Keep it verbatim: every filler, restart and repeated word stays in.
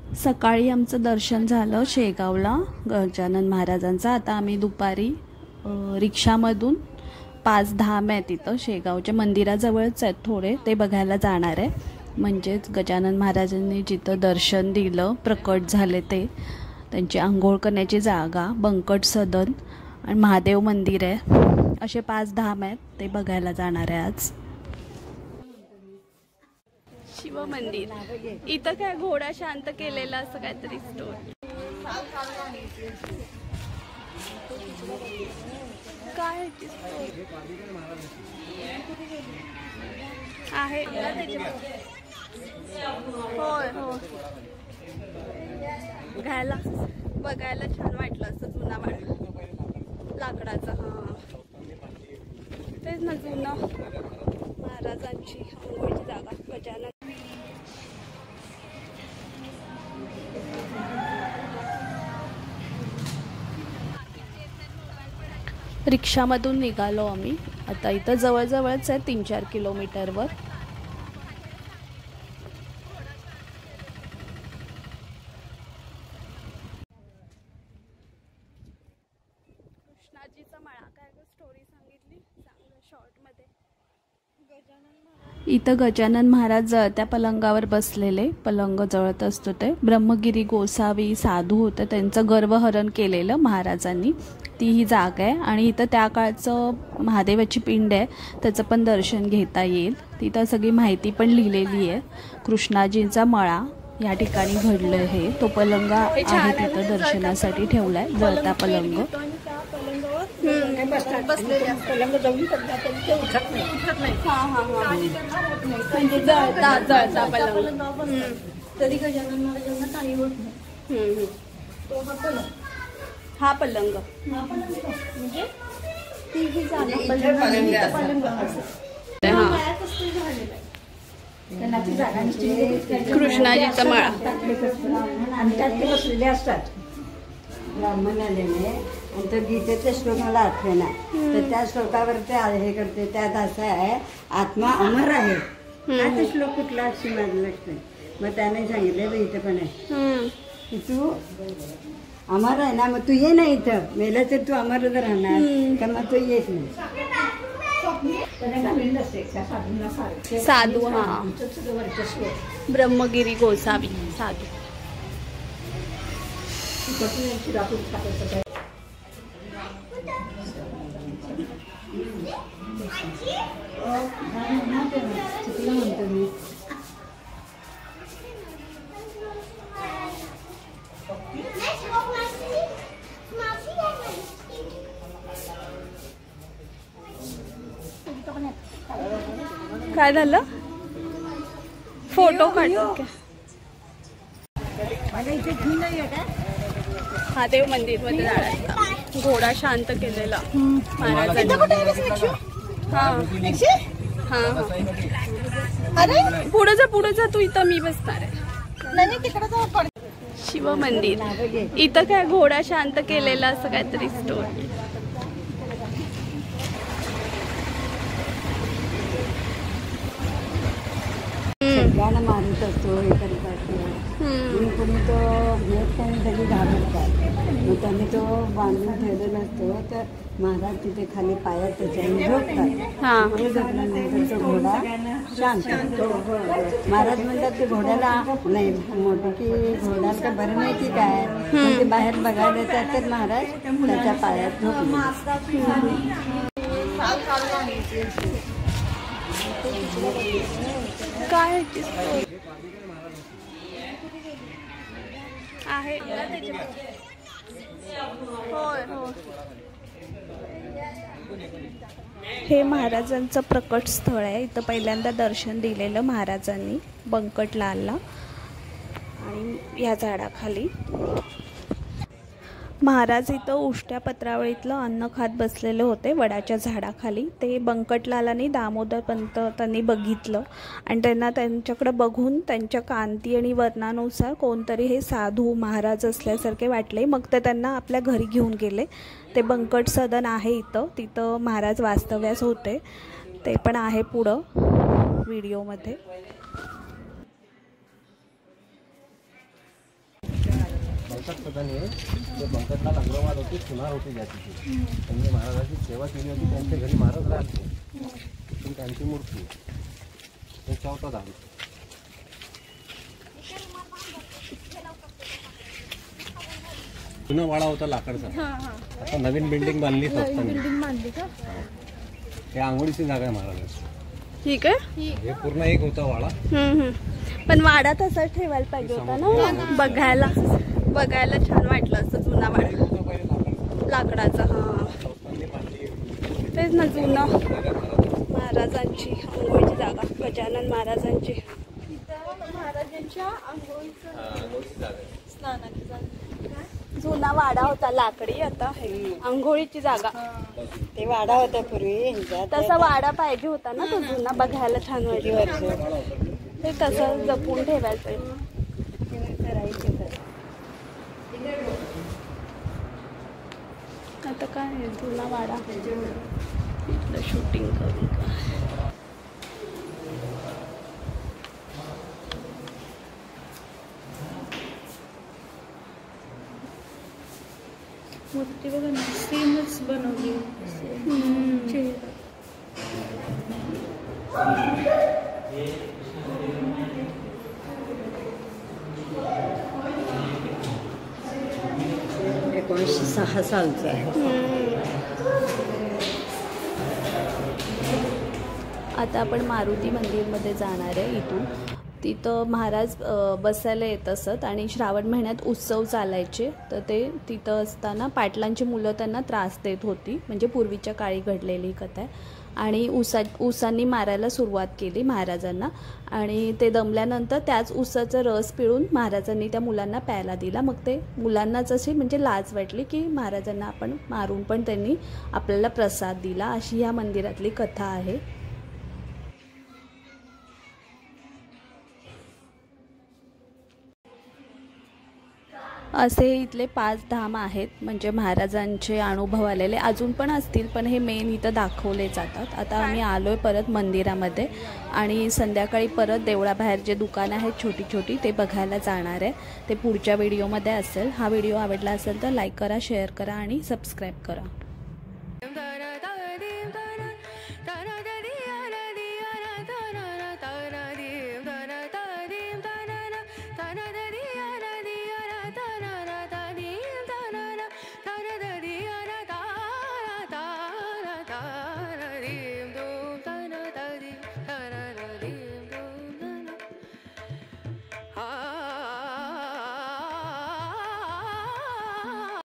सकाळी आमचं दर्शन झालं शेगावला गजानन महाराजांचं। आता आम्ही दुपारी रिक्षामधून पाच धाम आहेत तिथं शेगावच्या मंदिराजवळच आहेत थोडे, ते बघायला जाणार आहे। म्हणजेच गजानन महाराजांनी जिथं दर्शन दिलं प्रकट झाले ते, त्यांची आंघोळ करण्याची जागा, बंकट सदन आणि महादेव मंदिर आहे, असे पाच धाम आहेत, ते बघायला जाणार आहे आज। शिव मंदिर इथं काय घोडा शांत केलेला असं काहीतरी स्टोरी काय आहे होय हो घ्यायला बघायला छान वाटलं असं जुना वाट लाकडाचा। हा तेच ना जुनं महाराजांची आंघोळीची जागा गजानन। रिक्षामधून निघालो आम्ही आता, इथं जवळजवळच आहे तीन चार किलोमीटरवर। कृष्णाजीचा मळा काय स्टोरी सांगितली चांगलं शॉर्ट मध्ये। इथं गजानन महाराज जळत्या पलंगावर बसलेले, पलंग जळत असतो ते ब्रह्मगिरी गोसावी साधू होते, त्यांचं गर्वहरण केलेलं महाराजांनी, ती ही जागा आहे। आणि इथं त्या काळचं महादेवाची पिंड आहे, त्याचं पण दर्शन घेता येईल। तिथं सगळी माहिती पण लिहिलेली आहे। कृष्णाजींचा मळा या ठिकाणी घडलं हे, तो पलंग आहे तिथं दर्शनासाठी ठेवलाय, जळता पलंग। पलंग जाऊन ते उठत नाही उठत नाही हा हा हा म्हणजे जळता जळता पलंग तरी गजानन महाराजांना काही होत नाही। तो हा पलंग हा पलंग हा पलंग म्हणजे ती ही जागा पलंग पलंग त्यांना ती जागा कृष्णाजीचा मळा आणि त्यात ते बसलेले असतात ब्राह्मण आलेले, आणि तो गीतेचे श्लोक मला आठवेना, तर त्या श्लोकावर ते हे करते, त्यात असं आहे आत्मा अमर आहे। हा ते श्लोक कुठला अशी माझं लक्ष नाही, मग त्याने सांगितलं इथं पण आहे की तू अमर आहे ना, मग तू ये ना इथं, मेलं तर तू अमरच राहणार, तर मग तू येत नाही। साधू हा ब्रह्मगिरी गोसावी साधू। काय झालं फोटो काढ महादेव मंदिर मध्ये जायचं, घोडा शांत केलेला महाराजांनी। हा हा अरे पुढे जा पुढे जा तू, इथं मी बसणार आहे। शिव मंदिर इथं काय घोडा शांत केलेला असं काहीतरी स्टोरी सगळ्यांना मारत असतो, हे करत असतो, कोणी तो भेट त्यांनी सगळी घालवतात, मग त्यांनी तो बांधून ठेवलेला असतो, तर महाराज तिथे खाली पायात त्याच्याने झोपतात, ते झोपल्यानंतर तो घोडा शांत होतो। महाराज म्हणतात ते घोड्याला नाही मोठे की घोड्याला काय बरं नाही की काय, म्हणजे बाहेर बघायला येतात, तर महाराज त्याच्या पायात झोपले। काय आहे होय हो हे महाराजांचं प्रकट स्थळ आहे, इथं पहिल्यांदा दर्शन दिलेलं महाराजांनी बंकटलालला, आणि या झाडाखाली महाराज इथं उष्ट्या पत्रावळीतलं अन्न खात बसलेले होते वडाच्या झाडाखाली। ते बंकटलालांनी दामोदर पंत त्यांनी बघितलं, आणि त्यांना त्यांच्याकडे बघून त्यांच्या कांती आणि वर्णानुसार कोणतरी हे साधू महाराज असल्यासारखे वाटले, मग ते त्यांना आपल्या घरी घेऊन गेले। ते बंकट सदन आहे इथं, तिथं महाराज वास्तव्यास होते, ते पण आहे पुढं व्हिडिओमध्ये। एकाच पदाने ते बंकटला लग्नवाद होती, सुनार होती ज्याची त्यांनी महाराजाची सेवा केली होती. त्यांच्या घरी महाराज राहते पण त्यांची मूर्ती हे चौथा धाम. जुना वाडा होता लाकडचा, आता नवीन बिल्डिंग बांधली स्वतः. हे आंघोळीची जागा आहे महाराजांची. ठीक आहे. हे पूर्ण एक होता वाडा. पण वाडा तसाच ठेवायला पाहिजे होता ना, बघायला बघायला छान वाटलं असं. जुना वाडा लाकडाचा. हा तेच ना, जुना महाराजांची आंघोळीची जागा, गजानन महाराजांची. महाराजांच्या आंघोळीची जागा, स्नानाची जागा. जुना वाडा होता लाकडी, आता आंघोळीची जागा. ते वाडा होता पूर्वी. तसा वाडा पाहिजे होता ना तो जुना, बघायला छान वाटलं. ते तसं जपून ठेवायला पाहिजे. आता काय आहे, जुना वाडा इथलं शूटिंग करून मूर्ती बघा ना, सेमच बनवली. एकोणीसशे सहा सालचं आहे. आता आपण मारुती मंदिरमध्ये जाणार आहे. इथून तिथं महाराज बसायला येत असत आणि श्रावण महिन्यात उत्सव चालायचे. तर ते तिथं असताना पाटलांची मुलं त्यांना त्रास देत होती, म्हणजे पूर्वीच्या काळी घडलेली कथा आहे. आणि उसा उसांनी मारायला सुरुवात केली महाराजांना, आणि ते दमल्यानंतर त्याच उसाचा रस पिळून महाराजांनी त्या मुलांना प्यायला दिला. मग ते मुलांनाच अशी म्हणजे लाज वाटली की महाराजांना आपण मारून पण त्यांनी आपल्याला प्रसाद दिला, अशी या मंदिरातली कथा आहे. असे इथले पाच धाम आहेत, म्हणजे महाराजांचे अनुभव आलेले. अजून पण असतील, पण हे मेन इथं दाखवले जातात. आता आम्ही आलो आहे परत मंदिरामध्ये, आणि संध्याकाळी परत देवळाबाहेर जे दुकानं आहेत छोटी छोटी ते बघायला जाणार आहे. ते पुढच्या व्हिडिओमध्ये असेल. हा व्हिडिओ आवडला असेल तर लाईक करा, शेअर करा आणि सबस्क्राईब करा.